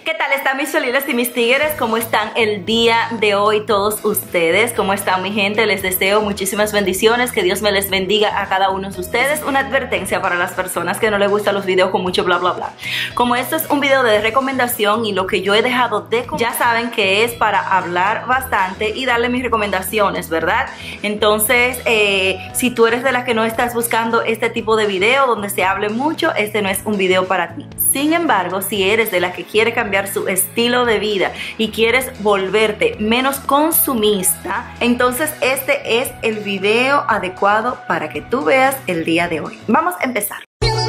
¿Qué tal están mis choliles y mis tigres? ¿Cómo están el día de hoy todos ustedes? ¿Cómo están mi gente? Les deseo muchísimas bendiciones, que Dios me les bendiga a cada uno de ustedes. Una advertencia para las personas que no les gustan los videos con mucho bla bla bla. Como esto es un video de recomendación y lo que yo he dejado de ya saben que es para hablar bastante y darle mis recomendaciones, ¿verdad? Entonces, si tú eres de las que no estás buscando este tipo de video donde se hable mucho, este no es un video para ti. Sin embargo, si eres de las que quiere cambiar su estilo de vida y quieres volverte menos consumista, entonces este es el video adecuado para que tú veas el día de hoy. Vamos a empezar.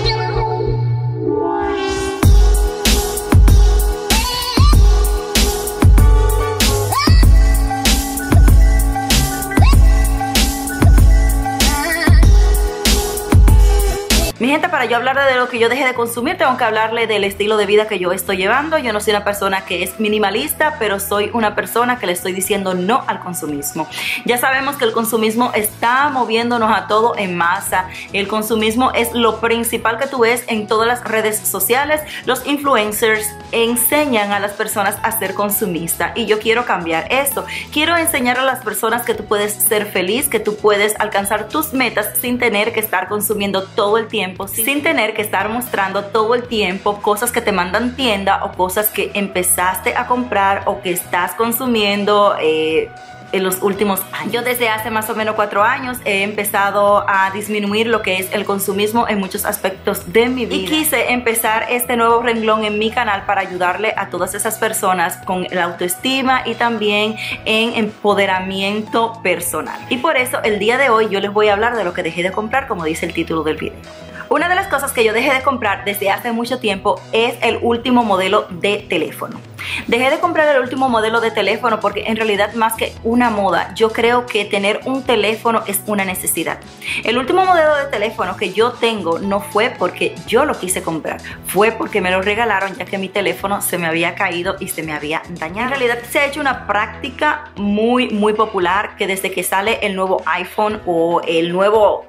Mi gente, para yo hablar de lo que yo dejé de consumir, tengo que hablarle del estilo de vida que yo estoy llevando. Yo no soy una persona que es minimalista, pero soy una persona que le estoy diciendo no al consumismo. Ya sabemos que el consumismo está moviéndonos a todo en masa. El consumismo es lo principal que tú ves en todas las redes sociales. Los influencers enseñan a las personas a ser consumistas y yo quiero cambiar esto. Quiero enseñar a las personas que tú puedes ser feliz, que tú puedes alcanzar tus metas sin tener que estar consumiendo todo el tiempo, sin tener que estar mostrando todo el tiempo cosas que te mandan tienda o cosas que empezaste a comprar o que estás consumiendo en los últimos años. Yo desde hace más o menos 4 años he empezado a disminuir lo que es el consumismo en muchos aspectos de mi vida y quise empezar este nuevo renglón en mi canal para ayudarle a todas esas personas con la autoestima y también en empoderamiento personal. Y por eso el día de hoy yo les voy a hablar de lo que dejé de comprar, como dice el título del video. Una de las cosas que yo dejé de comprar desde hace mucho tiempo es el último modelo de teléfono. Dejé de comprar el último modelo de teléfono porque en realidad, más que una moda, yo creo que tener un teléfono es una necesidad. El último modelo de teléfono que yo tengo no fue porque yo lo quise comprar, fue porque me lo regalaron, ya que mi teléfono se me había caído y se me había dañado. En realidad se ha hecho una práctica muy popular que desde que sale el nuevo iPhone o el nuevo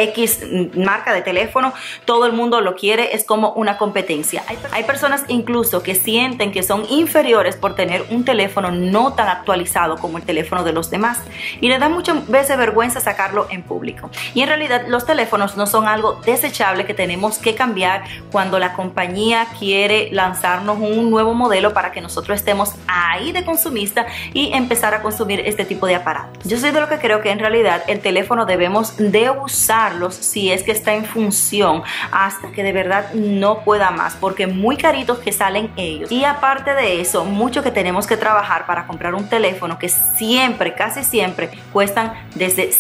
X marca de teléfono, todo el mundo lo quiere, es como una competencia. Hay personas incluso que sienten que son inferiores por tener un teléfono no tan actualizado como el teléfono de los demás y le da muchas veces vergüenza sacarlo en público. Y en realidad los teléfonos no son algo desechable que tenemos que cambiar cuando la compañía quiere lanzarnos un nuevo modelo para que nosotros estemos ahí de consumista y empezar a consumir este tipo de aparatos. Yo soy de lo que creo que en realidad el teléfono debemos de usar si es que está en función hasta que de verdad no pueda más, porque muy caritos que salen ellos. Y aparte de eso, mucho que tenemos que trabajar para comprar un teléfono que siempre, casi siempre, cuestan desde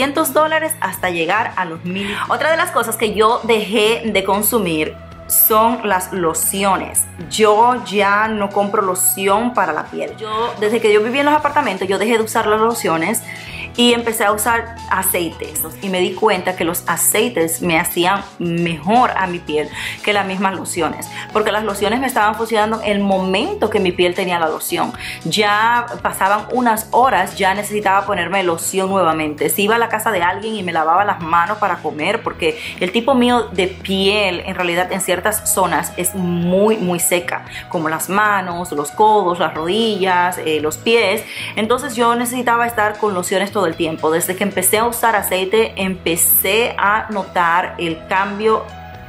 $700 hasta llegar a los 1000. Otra de las cosas que yo dejé de consumir son las lociones. Yo ya no compro loción para la piel. Desde que yo viví en los apartamentos, yo dejé de usar las lociones y empecé a usar aceites y me di cuenta que los aceites me hacían mejor a mi piel que las mismas lociones, porque las lociones me estaban funcionando en el momento que mi piel tenía la loción. Ya pasaban unas horas, ya necesitaba ponerme loción nuevamente. Si iba a la casa de alguien y me lavaba las manos para comer, porque el tipo mío de piel en realidad en ciertas zonas es muy seca, como las manos, los codos, las rodillas, los pies. Entonces yo necesitaba estar con lociones todo el tiempo. Desde que empecé a usar aceite, empecé a notar el cambio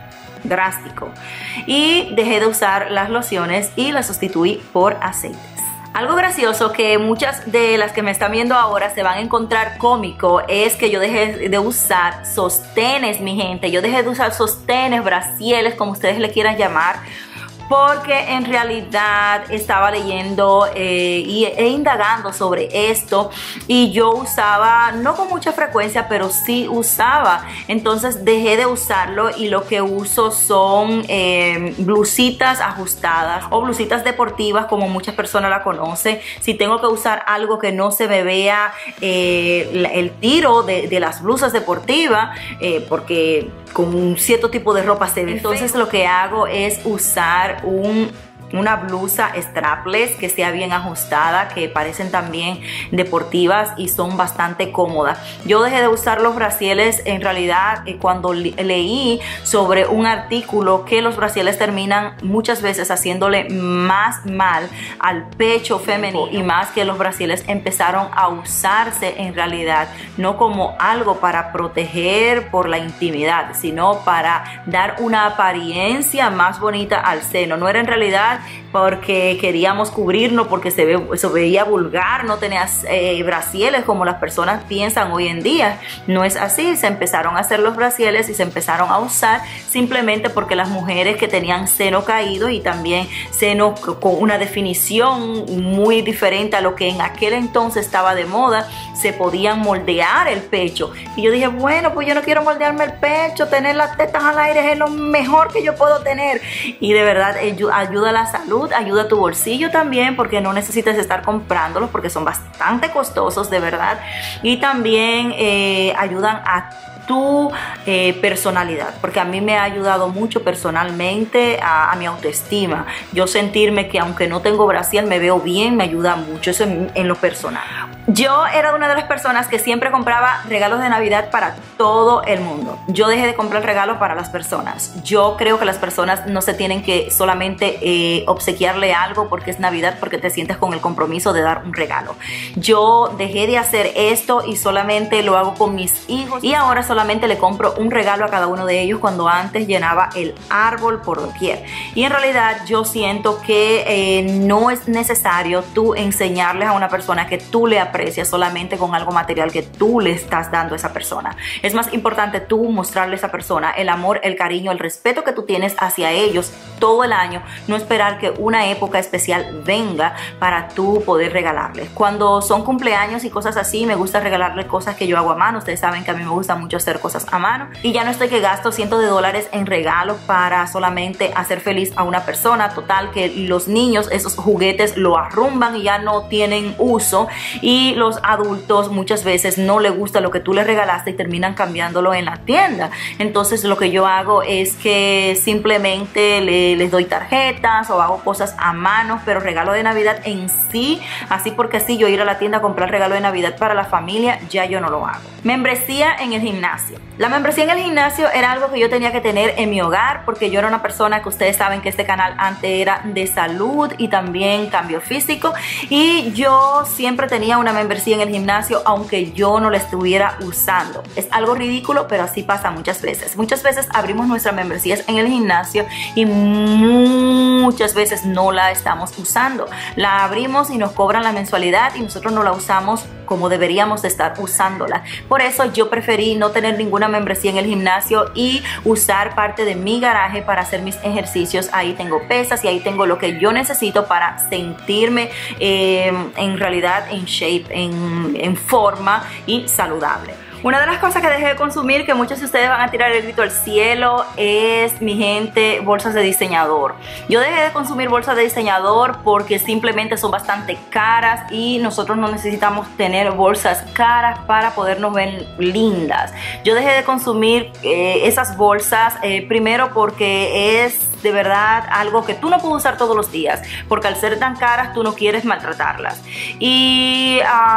drástico y dejé de usar las lociones y las sustituí por aceites. Algo gracioso que muchas de las que me están viendo ahora se van a encontrar cómico es que yo dejé de usar sostenes, mi gente. Yo dejé de usar sostenes, brasieles, como ustedes le quieran llamar, porque en realidad estaba leyendo e indagando sobre esto y yo usaba, no con mucha frecuencia, pero sí usaba. Entonces dejé de usarlo y lo que uso son blusitas ajustadas o blusitas deportivas, como muchas personas la conocen. Si tengo que usar algo que no se me vea el tiro de las blusas deportivas, porque con un cierto tipo de ropa se ve, entonces lo que hago es usar un una blusa strapless que sea bien ajustada, que parecen también deportivas y son bastante cómodas. Yo dejé de usar los brasieles en realidad cuando leí sobre un artículo que los brasieles terminan muchas veces haciéndole más mal al pecho femenino, y más que los brasieles empezaron a usarse en realidad no como algo para proteger por la intimidad, sino para dar una apariencia más bonita al seno. No era en realidad porque queríamos cubrirnos, porque se veía vulgar, no tenías brasieles como las personas piensan hoy en día. No es así. Se empezaron a hacer los brasieles y se empezaron a usar simplemente porque las mujeres que tenían seno caído y también seno con una definición muy diferente a lo que en aquel entonces estaba de moda, se podían moldear el pecho. Y yo dije, bueno, pues yo no quiero moldearme el pecho, tener las tetas al aire es lo mejor que yo puedo tener. Y de verdad ayuda a la salud, ayuda a tu bolsillo también, porque no necesitas estar comprándolos porque son bastante costosos, de verdad. Y también ayudan a tu personalidad, porque a mí me ha ayudado mucho personalmente a mi autoestima. Yo sentirme que aunque no tengo brasier me veo bien, me ayuda mucho, eso en lo personal. Yo era una de las personas que siempre compraba regalos de Navidad para todo el mundo. Yo dejé de comprar regalos para las personas. Yo creo que las personas no se tienen que solamente obsequiarle algo porque es Navidad, porque te sientes con el compromiso de dar un regalo. Yo dejé de hacer esto y solamente lo hago con mis hijos, y ahora solamente le compro un regalo a cada uno de ellos, cuando antes llenaba el árbol por doquier. Y en realidad yo siento que no es necesario tú enseñarles a una persona que tú le aprecias solamente con algo material que tú le estás dando a esa persona. Es más importante tú mostrarle a esa persona el amor, el cariño, el respeto que tú tienes hacia ellos todo el año, no esperar que una época especial venga para tú poder regalarles. Cuando son cumpleaños y cosas así, me gusta regalarles cosas que yo hago a mano. Ustedes saben que a mí me gusta mucho hacer cosas a mano, y ya no estoy que gasto cientos de dólares en regalos para solamente hacer feliz a una persona. Total que los niños esos juguetes lo arrumban y ya no tienen uso, y los adultos muchas veces no les gusta lo que tú les regalaste y terminan cambiándolo en la tienda. Entonces lo que yo hago es que simplemente les doy tarjetas o hago cosas a mano, pero regalo de Navidad en sí, así porque así yo ir a la tienda a comprar regalo de Navidad para la familia, ya yo no lo hago. Membresía en el gimnasio. La membresía en el gimnasio era algo que yo tenía que tener en mi hogar, porque yo era una persona que ustedes saben que este canal antes era de salud y también cambio físico, y yo siempre tenía una membresía en el gimnasio aunque yo no la estuviera usando. Es algo ridículo, pero así pasa muchas veces. Muchas veces abrimos nuestras membresías en el gimnasio y muchas veces no la estamos usando. La abrimos y nos cobran la mensualidad y nosotros no la usamos como deberíamos de estar usándola. Por eso yo preferí no tener ninguna membresía en el gimnasio y usar parte de mi garaje para hacer mis ejercicios. Ahí tengo pesas y ahí tengo lo que yo necesito para sentirme en realidad en shape, en forma y saludable. Una de las cosas que dejé de consumir, que muchos de ustedes van a tirar el grito al cielo, es, mi gente, bolsas de diseñador. Yo dejé de consumir bolsas de diseñador porque simplemente son bastante caras y nosotros no necesitamos tener bolsas caras para podernos ver lindas. Yo dejé de consumir esas bolsas, primero porque es de verdad algo que tú no puedes usar todos los días, porque al ser tan caras tú no quieres maltratarlas. Y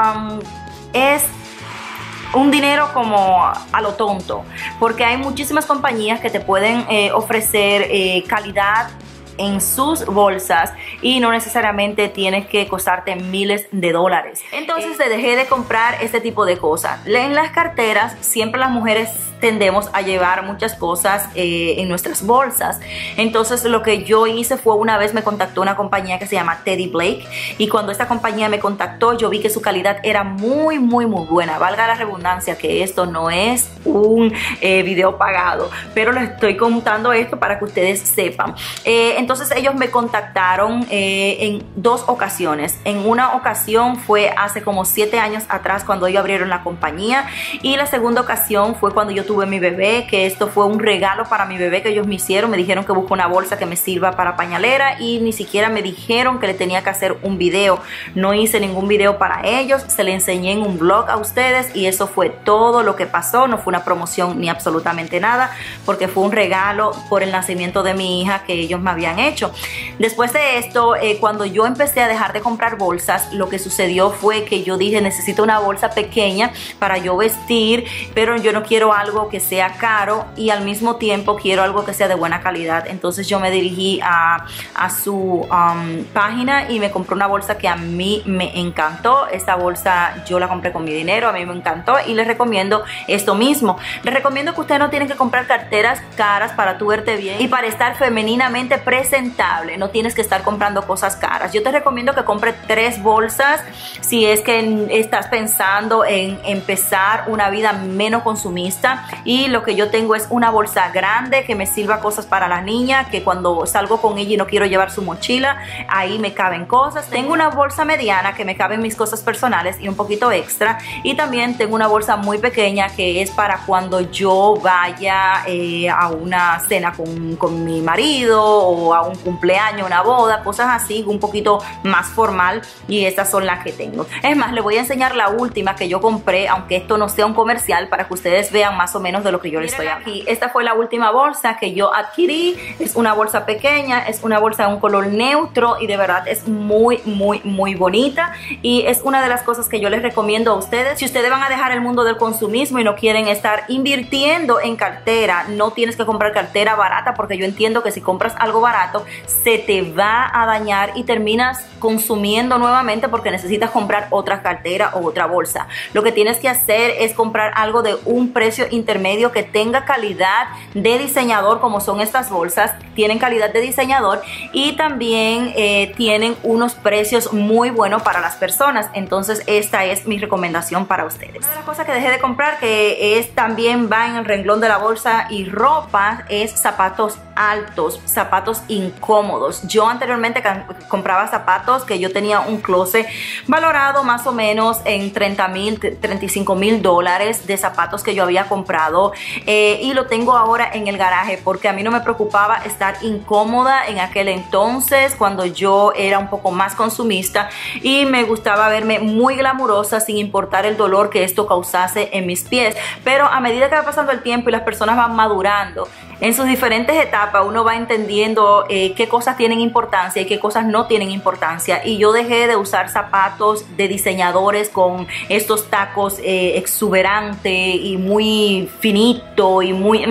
es un dinero como a lo tonto, porque hay muchísimas compañías que te pueden ofrecer calidad en sus bolsas y no necesariamente tienes que costarte miles de dólares. Entonces dejé de comprar este tipo de cosas. En las carteras siempre las mujeres tendemos a llevar muchas cosas en nuestras bolsas. Entonces lo que yo hice fue, una vez me contactó una compañía que se llama Teddy Blake, y cuando esta compañía me contactó yo vi que su calidad era muy buena. Valga la redundancia que esto no es un video pagado, pero les estoy contando esto para que ustedes sepan. Entonces ellos me contactaron en dos ocasiones. En una ocasión fue hace como 7 años atrás, cuando ellos abrieron la compañía, y la segunda ocasión fue cuando yo tuve mi bebé, que esto fue un regalo para mi bebé que ellos me hicieron. Me dijeron que busque una bolsa que me sirva para pañalera y ni siquiera me dijeron que le tenía que hacer un video. No hice ningún video para ellos, se le enseñé en un blog a ustedes y eso fue todo lo que pasó. No fue una promoción ni absolutamente nada, porque fue un regalo por el nacimiento de mi hija que ellos me habían han hecho. Después de esto, cuando yo empecé a dejar de comprar bolsas, lo que sucedió fue que yo dije, necesito una bolsa pequeña para yo vestir, pero yo no quiero algo que sea caro y al mismo tiempo quiero algo que sea de buena calidad. Entonces yo me dirigí a su página y me compré una bolsa que a mí me encantó. Esta bolsa yo la compré con mi dinero, a mí me encantó y les recomiendo esto mismo. Les recomiendo que ustedes no tienen que comprar carteras caras para tú verte bien y para estar femeninamente presentable. No tienes que estar comprando cosas caras. Yo te recomiendo que compres 3 bolsas si es que estás pensando en empezar una vida menos consumista. Y lo que yo tengo es una bolsa grande que me sirva cosas para la niña, que cuando salgo con ella y no quiero llevar su mochila, ahí me caben cosas. Tengo una bolsa mediana que me caben mis cosas personales y un poquito extra, y también tengo una bolsa muy pequeña que es para cuando yo vaya a una cena con mi marido o a un cumpleaños, una boda, cosas así, un poquito más formal, y estas son las que tengo. Es más, les voy a enseñar la última que yo compré, aunque esto no sea un comercial, para que ustedes vean más o menos de lo que yo les estoy hablando. Aquí, esta fue la última bolsa que yo adquirí. Es una bolsa pequeña, es una bolsa de un color neutro y de verdad es muy bonita, y es una de las cosas que yo les recomiendo a ustedes. Si ustedes van a dejar el mundo del consumismo y no quieren estar invirtiendo en cartera, no tienes que comprar cartera barata, porque yo entiendo que si compras algo barato se te va a dañar y terminas consumiendo nuevamente porque necesitas comprar otra cartera o otra bolsa. Lo que tienes que hacer es comprar algo de un precio intermedio que tenga calidad de diseñador, como son estas bolsas. Tienen calidad de diseñador y también tienen unos precios muy buenos para las personas. Entonces esta es mi recomendación para ustedes. Otra cosa que dejé de comprar, que es también va en el renglón de la bolsa y ropa, es zapatos altos, zapatos incómodos. Yo anteriormente compraba zapatos que yo tenía un closet valorado más o menos en $30,000, $35,000 de zapatos que yo había comprado, y lo tengo ahora en el garaje porque a mí no me preocupaba estar incómoda en aquel entonces, cuando yo era un poco más consumista y me gustaba verme muy glamurosa sin importar el dolor que esto causase en mis pies. Pero a medida que va pasando el tiempo y las personas van madurando en sus diferentes etapas, uno va entendiendo qué cosas tienen importancia y qué cosas no tienen importancia. Y yo dejé de usar zapatos de diseñadores con estos tacos exuberantes y muy finito y muy...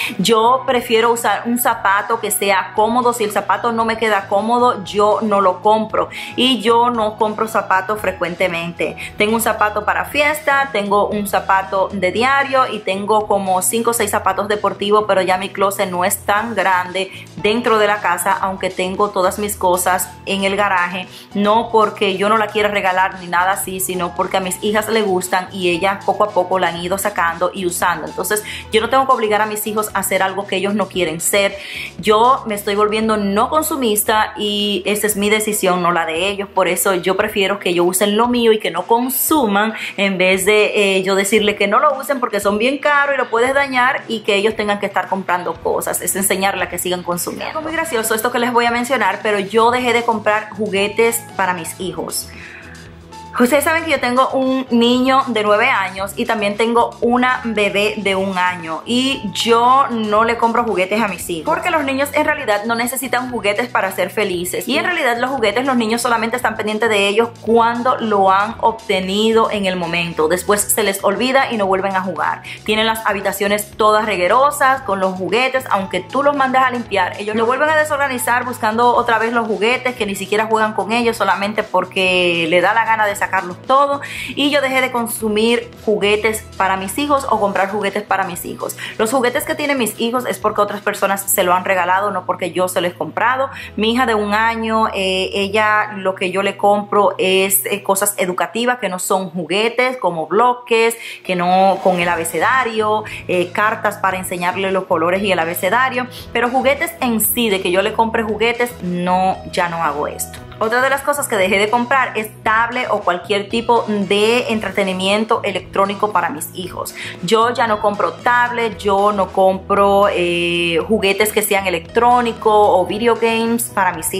Yo prefiero usar un zapato que sea cómodo. Si el zapato no me queda cómodo, yo no lo compro. Y yo no compro zapatos frecuentemente. Tengo un zapato para fiesta, tengo un zapato de diario y tengo como 5 o 6 zapatos deportivos, pero ya mi closet no es tan grande dentro de la casa, aunque tengo todas mis cosas en el garaje, no porque yo no la quiera regalar ni nada así, sino porque a mis hijas les gustan y ellas poco a poco la han ido sacando y usando. Entonces yo no tengo que obligar a mis hijos a hacer algo que ellos no quieren ser. Yo me estoy volviendo no consumista y esa es mi decisión, no la de ellos. Por eso yo prefiero que ellos usen lo mío y que no consuman, en vez de yo decirle que no lo usen porque son bien caros y lo puedes dañar, y que ellos tengan que estar comprando cosas. Es enseñarle a que sigan consumiendo. Es algo muy gracioso esto que les voy a mencionar, pero yo dejé de comprar juguetes para mis hijos. Ustedes saben que yo tengo un niño de 9 años y también tengo una bebé de 1 año, y yo no le compro juguetes a mis hijos porque los niños en realidad no necesitan juguetes para ser felices, y en realidad los juguetes, los niños solamente están pendientes de ellos cuando lo han obtenido en el momento. Después se les olvida y no vuelven a jugar. Tienen las habitaciones todas reguerosas con los juguetes, aunque tú los mandes a limpiar, ellos lo vuelven a desorganizar buscando otra vez los juguetes, que ni siquiera juegan con ellos solamente porque le da la gana de sacarlos todos. Y yo dejé de consumir juguetes para mis hijos o comprar juguetes para mis hijos. Los juguetes que tienen mis hijos es porque otras personas se lo han regalado, no porque yo se los he comprado. Mi hija de 1 año, ella, lo que yo le compro es cosas educativas que no son juguetes, como bloques, que no con el abecedario, cartas para enseñarle los colores y el abecedario. Pero juguetes en sí, de que yo le compre juguetes, no, ya no hago esto. Otra de las cosas que dejé de comprar es tablet o cualquier tipo de entretenimiento electrónico para mis hijos. Yo ya no compro tablet, yo no compro juguetes que sean electrónicos o video games para mis hijos.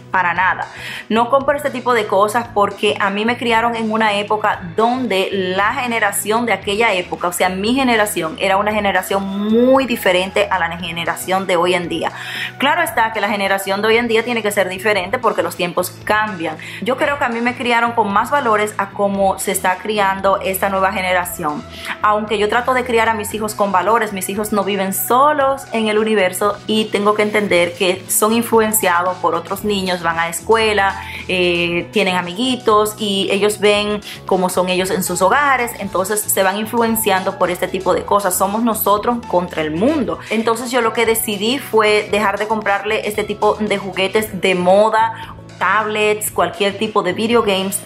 para nada. No compro este tipo de cosas porque a mí me criaron en una época donde la generación de aquella época, o sea, mi generación, era una generación muy diferente a la generación de hoy en día. Claro está que la generación de hoy en día tiene que ser diferente porque los tiempos cambian. Yo creo que a mí me criaron con más valores a cómo se está criando esta nueva generación. Aunque yo trato de criar a mis hijos con valores, mis hijos no viven solos en el universo y tengo que entender que son influenciados por otros niños, van a la escuela, tienen amiguitos y ellos ven cómo son ellos en sus hogares, entonces se van influenciando por este tipo de cosas. Somos nosotros contra el mundo. Entonces yo lo que decidí fue dejar de comprarle este tipo de juguetes de moda, tablets, cualquier tipo de video games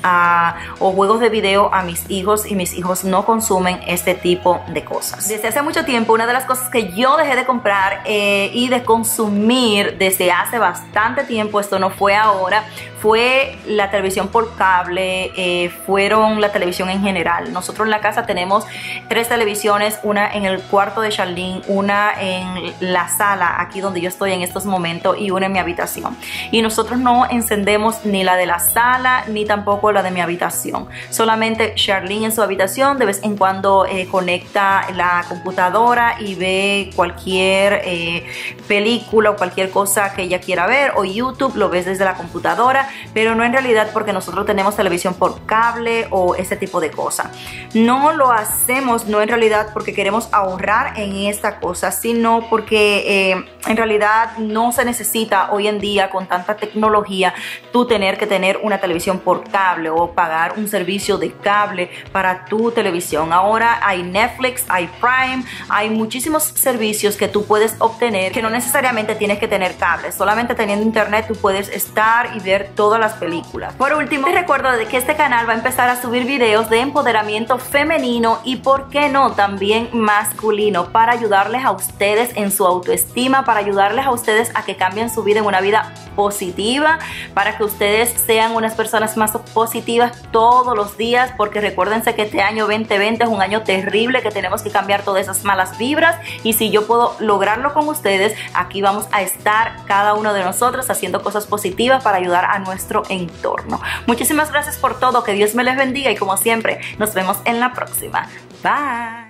o juegos de video a mis hijos, y mis hijos no consumen este tipo de cosas. Desde hace mucho tiempo, una de las cosas que yo dejé de comprar y de consumir desde hace bastante tiempo, esto no fue ahora, fue la televisión por cable, fueron la televisión en general. Nosotros en la casa tenemos 3 televisiones, una en el cuarto de Charlene, una en la sala, aquí donde yo estoy en estos momentos, y una en mi habitación. Y nosotros no encendemos ni la de la sala ni tampoco la de mi habitación. Solamente Charlene en su habitación de vez en cuando conecta la computadora y ve cualquier película o cualquier cosa que ella quiera ver, o YouTube lo ves desde la computadora, pero no en realidad porque nosotros tenemos televisión por cable o ese tipo de cosas. No lo hacemos, no en realidad porque queremos ahorrar en esta cosa, sino porque en realidad no se necesita hoy en día con tanta tecnología tú tener que tener una televisión por cable o pagar un servicio de cable para tu televisión. Ahora hay Netflix, hay Prime, hay muchísimos servicios que tú puedes obtener que no necesariamente tienes que tener cable. Solamente teniendo internet tú puedes estar y ver todas las películas. Por último, te recuerdo de que este canal va a empezar a subir videos de empoderamiento femenino y, por qué no, también masculino, para ayudarles a ustedes en su autoestima, para ayudarles a ustedes a que cambien su vida en una vida positiva, para que ustedes sean unas personas más positivas todos los días, porque recuérdense que este año 2020 es un año terrible, que tenemos que cambiar todas esas malas vibras, y si yo puedo lograrlo con ustedes, aquí vamos a estar cada uno de nosotros haciendo cosas positivas para ayudar a nuestro entorno. Muchísimas gracias por todo, que Dios me les bendiga y como siempre nos vemos en la próxima. Bye.